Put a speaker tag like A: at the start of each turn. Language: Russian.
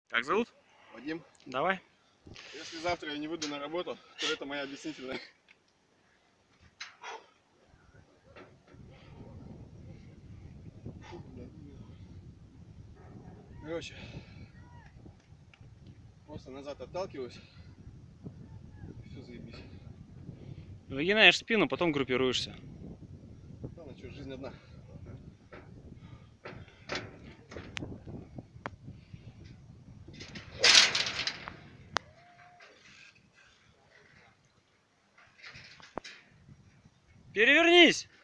A: Как зовут?
B: Вадим.
A: Давай.
B: Если завтра я не выйду на работу, то это моя объяснительная. Короче, просто назад отталкиваюсь. Все, заебись.
A: Выгинаешь спину, потом группируешься.
B: Ладно, что, жизнь одна.
A: Перевернись!